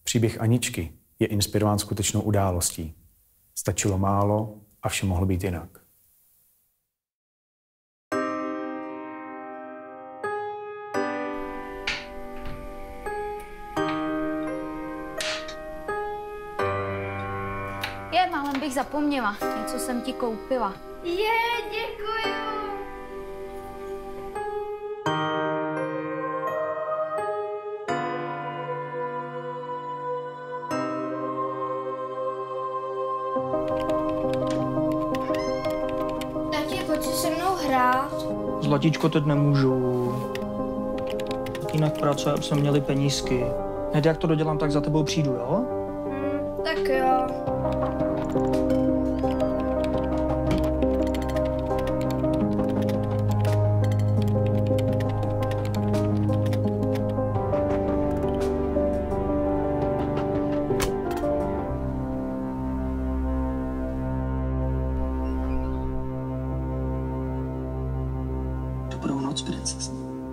Příběh Aničky je inspirován skutečnou událostí. Stačilo málo a vše mohlo být jinak. Málem bych zapomněla. Něco jsem ti koupila. Děkuju. Tati, pojď si se mnou hrát. Zlatíčko, teď nemůžu. Jinak práce, aby jsme měli penízky. Hned jak to dodělám, tak za tebou přijdu, jo? Tak jo. Dobrou noc, princezno.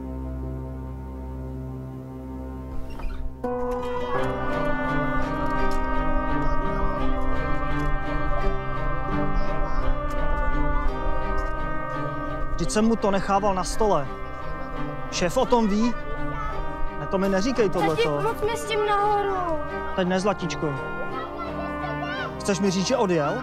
Vždyť jsem mu to nechával na stole. Šéf o tom ví? Ne, to mi neříkej tohleto. Tati, pojďme s tím nahoru. Teď ne, Zlatíčko. Chceš mi říct, že odjel?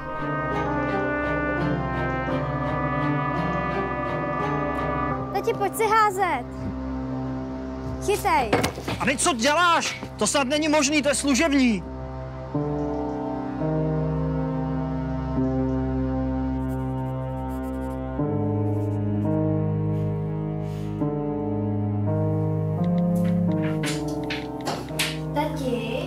Tati, pojď si házet. Chytej. A teď co děláš? To snad není možný, to je služební. Tati?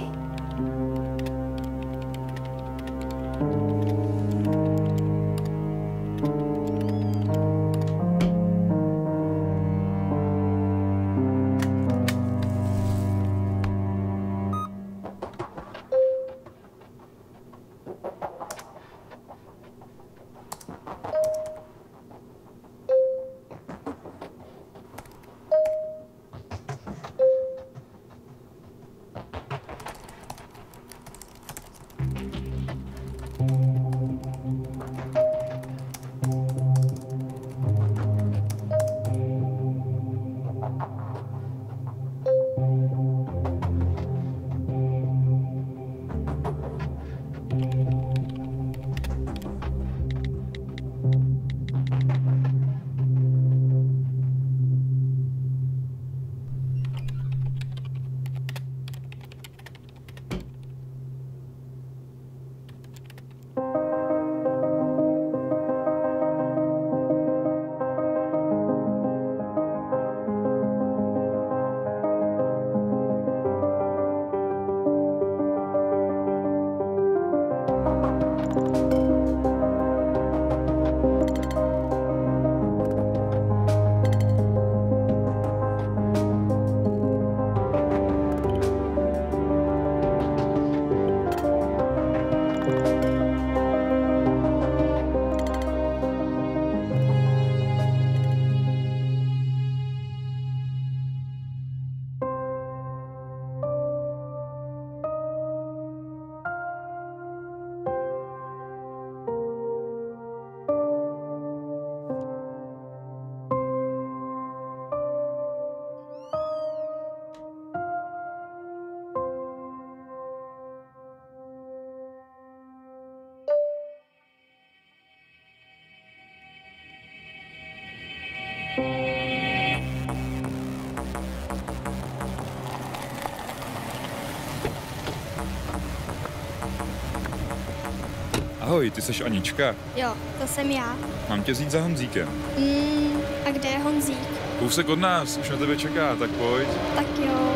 Ahoj, ty seš Anička. Jo, to jsem já. Mám tě vzít za Honzíkem. A kde je Honzík? Kousek od nás, už na tebe čeká, tak pojď. Tak jo.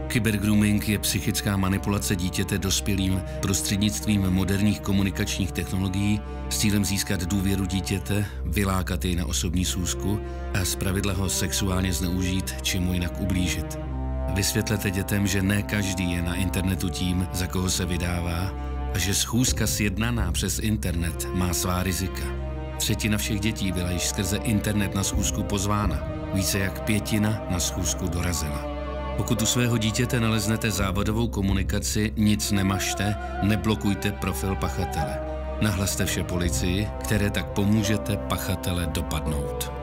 Kybergrooming je psychická manipulace dítěte dospělým prostřednictvím moderních komunikačních technologií s cílem získat důvěru dítěte, vylákat jej na osobní schůzku a zpravidla ho sexuálně zneužít či mu jinak ublížit. Vysvětlete dětem, že ne každý je na internetu tím, za koho se vydává, a že schůzka sjednaná přes internet má svá rizika. 1/3 všech dětí byla již skrze internet na schůzku pozvána. Více jak 1/5 na schůzku dorazila. Pokud u svého dítěte naleznete závadovou komunikaci, nic nemažte, neblokujte profil pachatele. Nahlaste vše policii, které tak pomůžete pachatele dopadnout.